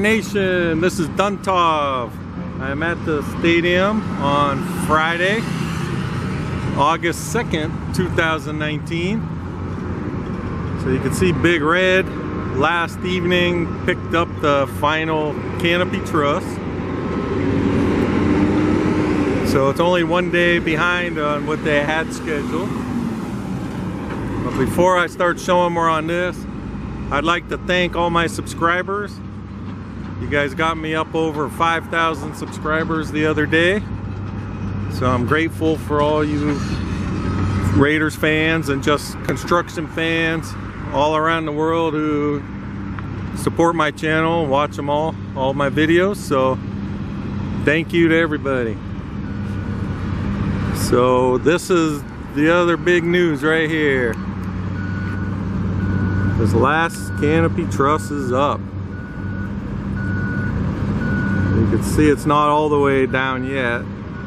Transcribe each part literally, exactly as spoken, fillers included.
Nation, this is Duntov. I'm at the stadium on Friday, August second, two thousand nineteen. So you can see Big Red last evening picked up the final canopy truss. So it's only one day behind on what they had scheduled. But before I start showing more on this, I'd like to thank all my subscribers. You guys got me up over five thousand subscribers the other day. So I'm grateful for all you Raiders fans and just construction fans all around the world who support my channel, watch them all, all my videos. So thank you to everybody. So this is the other big news right here. This last canopy truss is up. You can see it's not all the way down yet.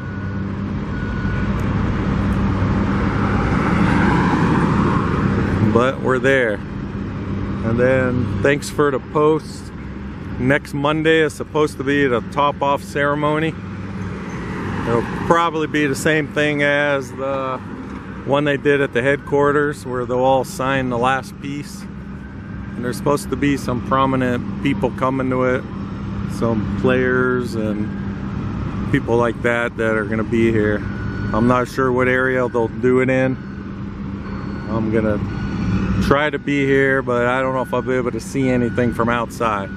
But we're there. And then thanks for the post. Next Monday is supposed to be the top off ceremony. It'll probably be the same thing as the one they did at the headquarters, where they'll all sign the last piece. And there's supposed to be some prominent people coming to it, some players and people like that that are gonna be here. I'm not sure what area they'll do it in. I'm gonna try to be here, but I don't know if I'll be able to see anything from outside.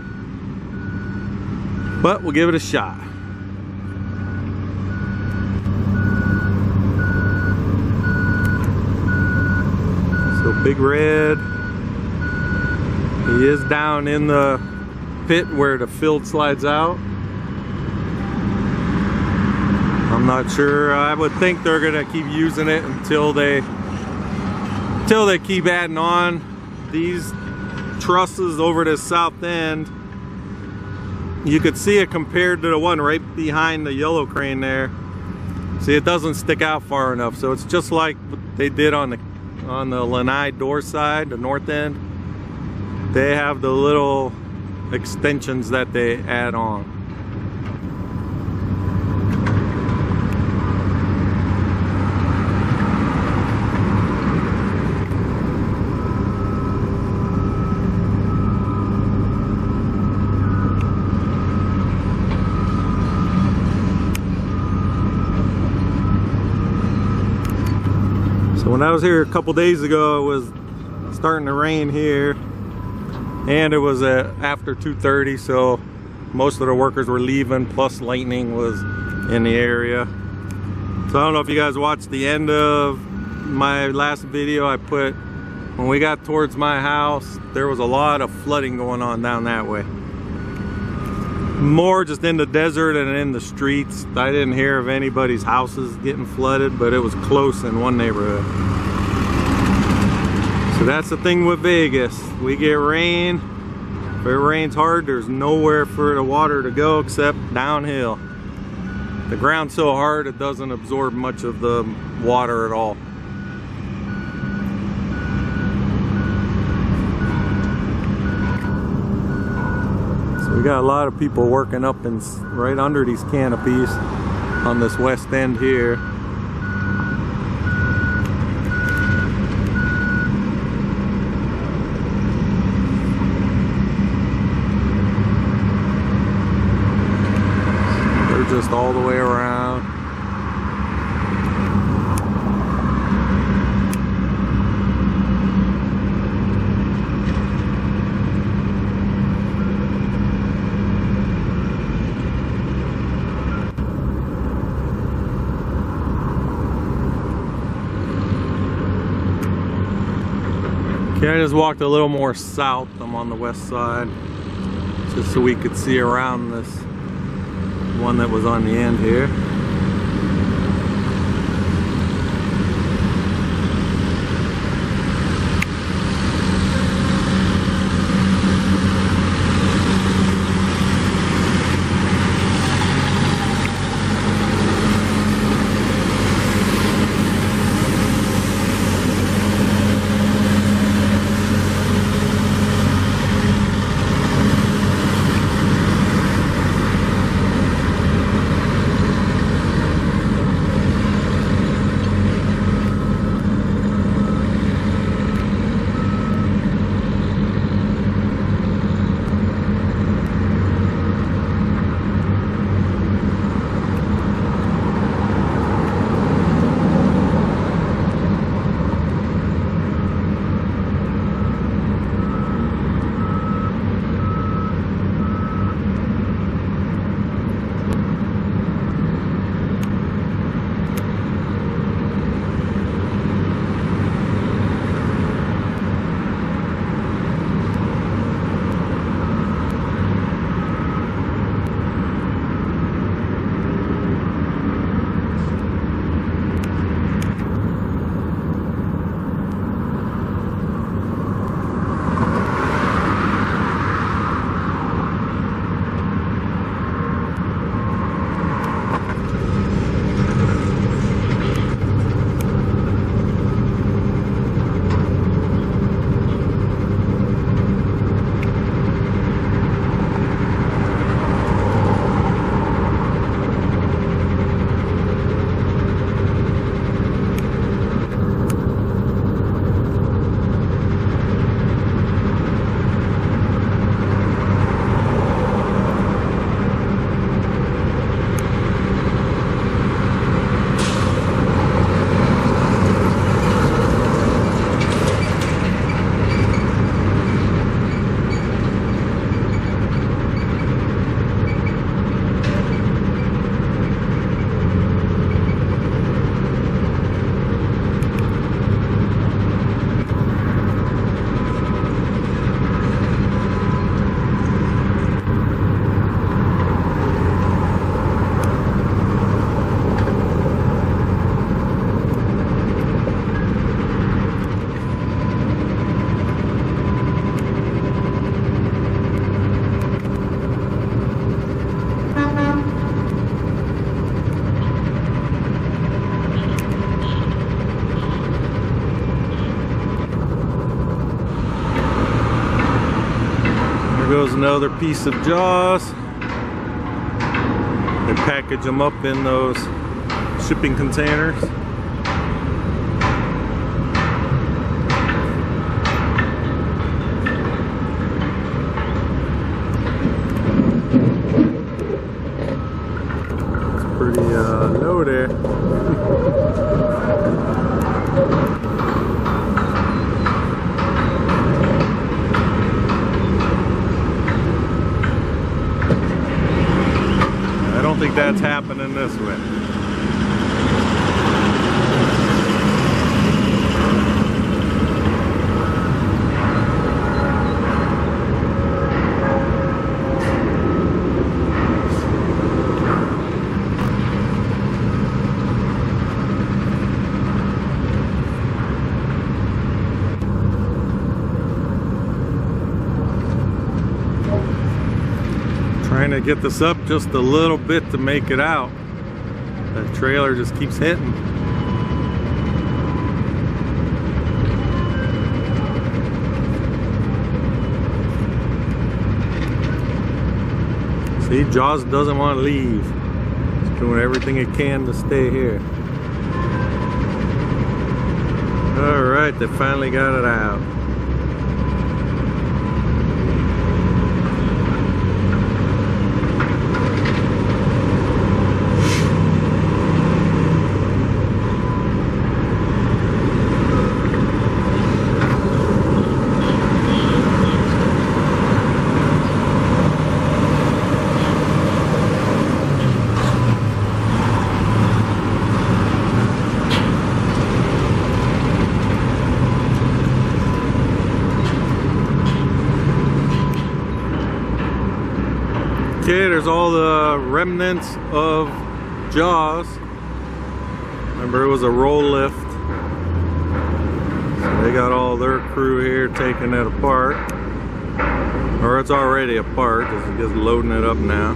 But we'll give it a shot. So Big Red, he is down in the pit where the field slides out. I'm not sure. I would think they're gonna keep using it until they until they keep adding on these trusses over the south end. You could see it compared to the one right behind the yellow crane there. See, it doesn't stick out far enough, so it's just like what they did on the on the lanai door side, the north end. They have the little extensions that they add on. So when I was here a couple days ago, it was starting to rain here. And it was uh, after two thirty, so most of the workers were leaving, plus lightning was in the area. So I don't know if you guys watched the end of my last video. I put, when we got towards my house, there was a lot of flooding going on down that way. More just in the desert and in the streets. I didn't hear of anybody's houses getting flooded, but it was close in one neighborhood. So that's the thing with Vegas. We get rain. If it rains hard, there's nowhere for the water to go except downhill. The ground's so hard it doesn't absorb much of the water at all. So we got a lot of people working up in right under these canopies on this west end here. Just all the way around. Okay, I just walked a little more south. I'm on the west side, just so we could see around this one that was on the end here. goes another piece of Jaws. They package them up in those shipping containers. It's pretty uh, low there. I don't think that's happening this way. Trying to get this up just a little bit to make it out. That trailer just keeps hitting. See, Jaws doesn't want to leave. It's doing everything it can to stay here. All right, they finally got it out. Okay, there's all the remnants of Jaws. Remember, it was a roll lift. So they got all their crew here taking it apart. Or it's already apart, it's just loading it up now.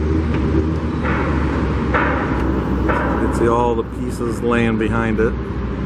You can see all the pieces laying behind it.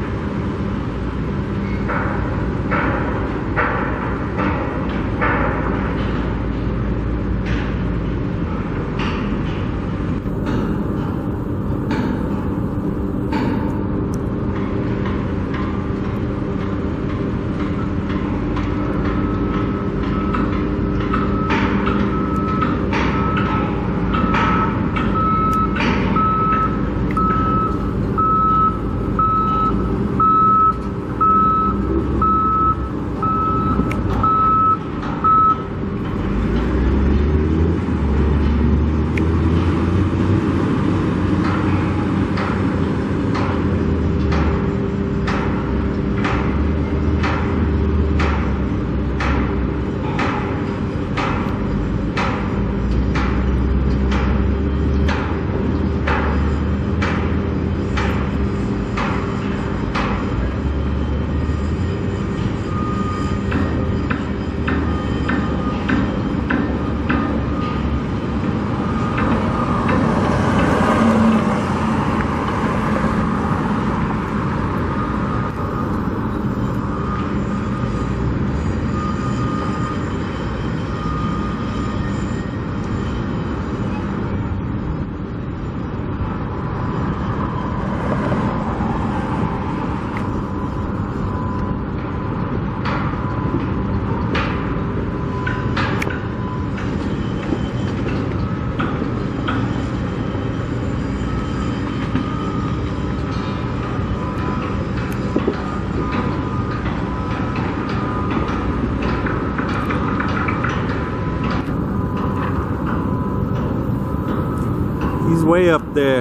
He's way up there.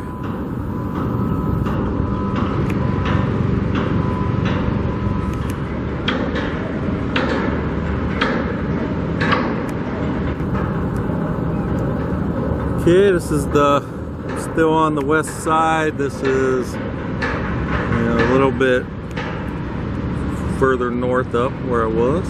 Okay, this is the still on the west side. This is, you know, a little bit further north up where I was.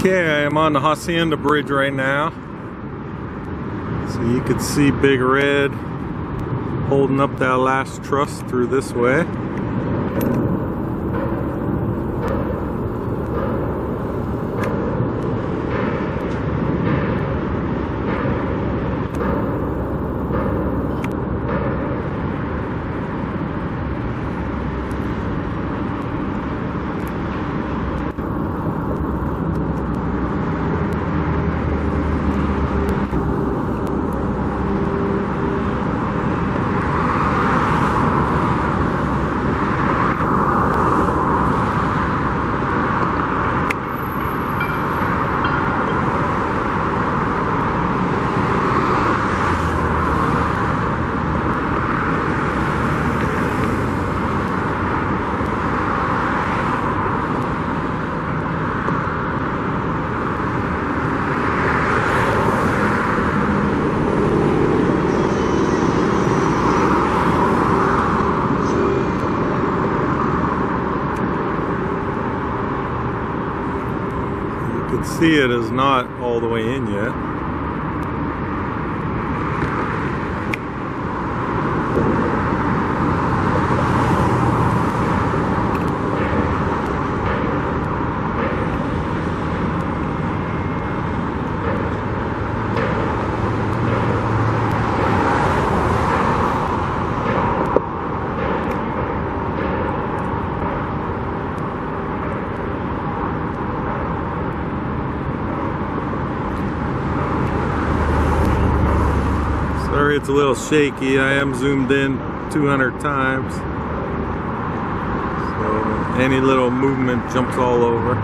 Okay, I am on the Hacienda Bridge right now. So you can see Big Red holding up that last truss through this way. You can see it is not all the way in yet. Sorry, it's a little shaky. I am zoomed in two hundred times. So any little movement jumps all over.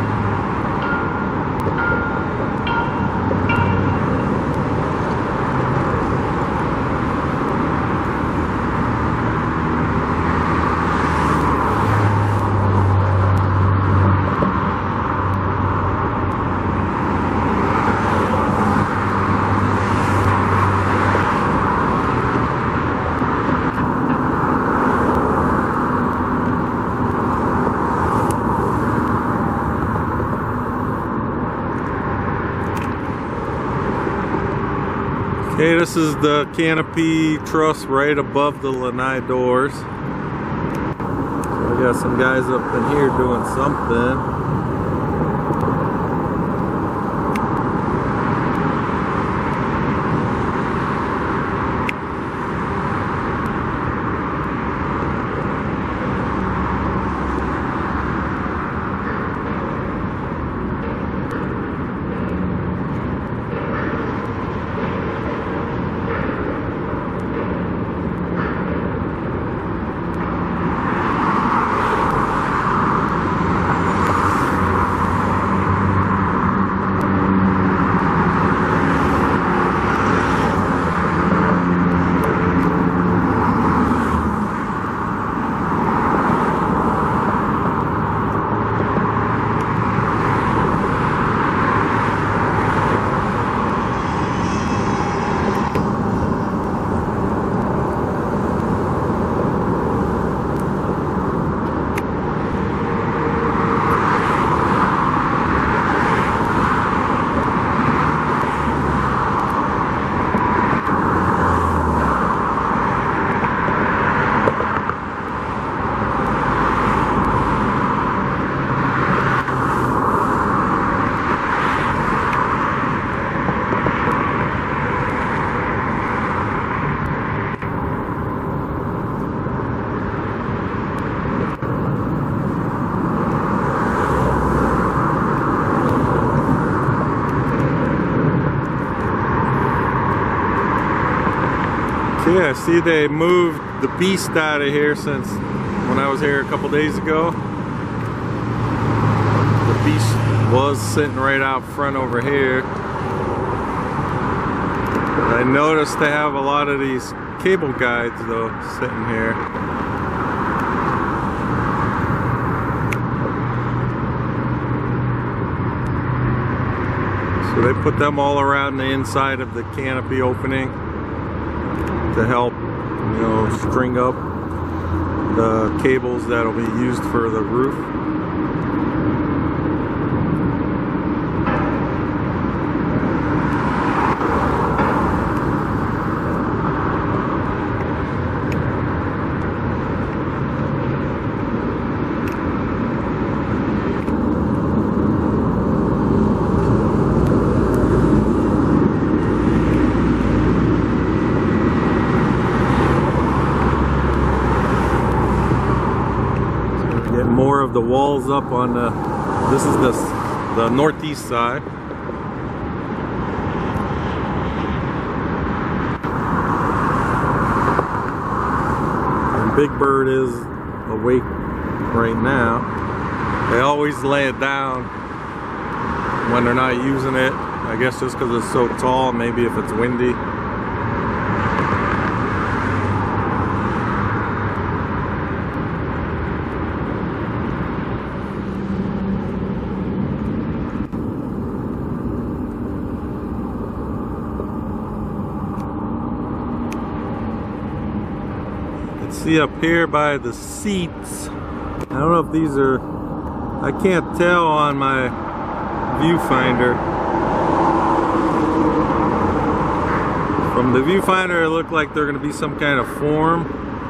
Okay, this is the canopy truss right above the lanai doors. So we got some guys up in here doing something. Yeah, see they moved the beast out of here since when I was here a couple days ago. The beast was sitting right out front over here. I noticed they have a lot of these cable guides though sitting here. So they put them all around the inside of the canopy opening to help, you know, string up the cables that'll be used for the roof. more of the walls up on the, this is the, the northeast side. And Big Bird is awake right now. They always lay it down when they're not using it. I guess just because it's so tall, maybe if it's windy. Let's see up here by the seats. I don't know if these are, I can't tell on my viewfinder. From the viewfinder, it looked like they're going to be some kind of form.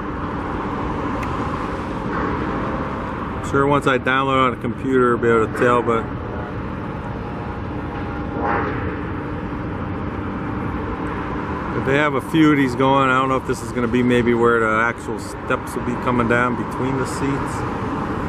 I'm sure once I download on a computer, I'll be able to tell, but if they have a few of these going, I don't know if this is going to be maybe where the actual steps will be coming down between the seats.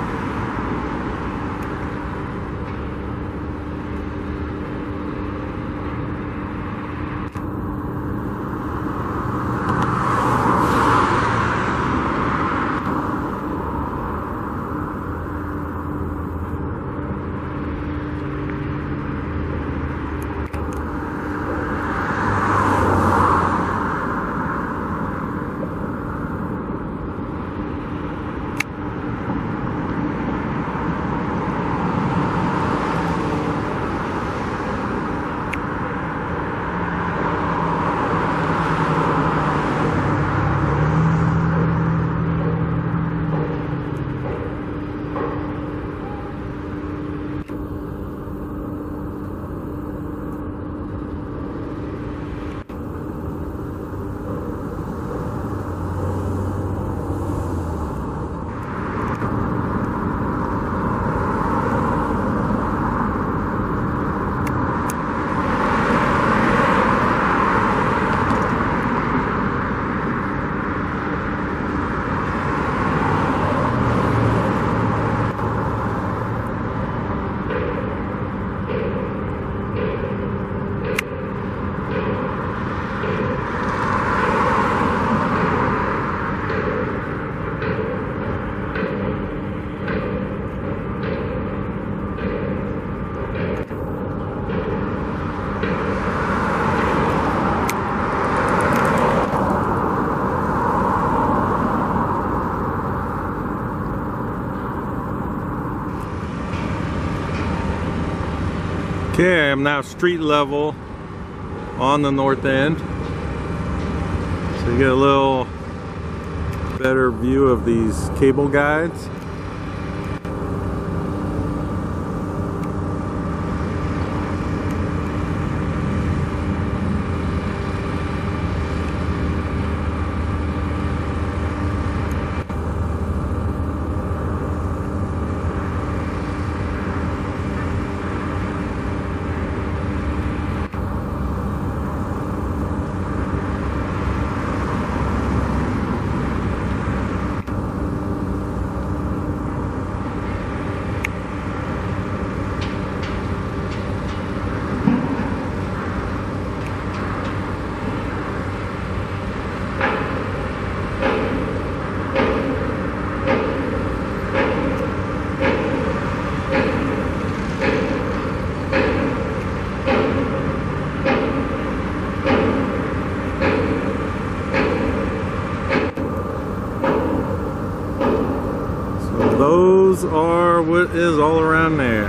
Okay, I'm now street level on the north end. So you get a little better view of these cable guides. Those are what is all around there.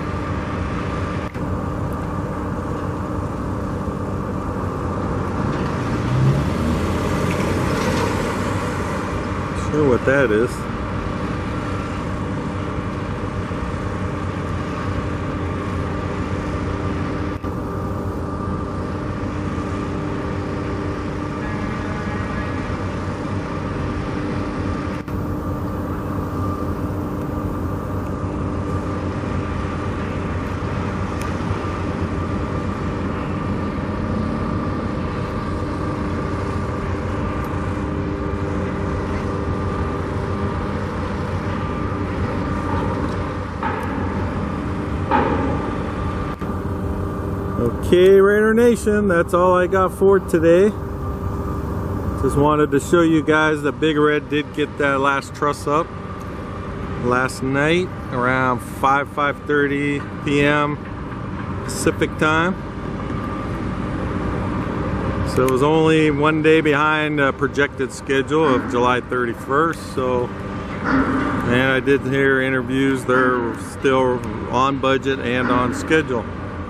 Not sure what that is. Okay, Raider Nation, that's all I got for today. Just wanted to show you guys that Big Red did get that last truss up last night around five, five thirty p m Pacific time. So it was only one day behind a projected schedule of July thirty-first. So, and I did hear interviews, they're still on budget and on schedule.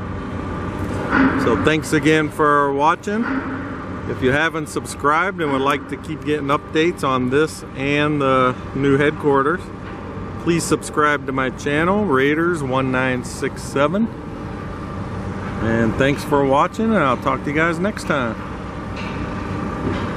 So thanks again for watching. If you haven't subscribed and would like to keep getting updates on this and the new headquarters, please subscribe to my channel, Raiders one nine six seven. And thanks for watching, and I'll talk to you guys next time.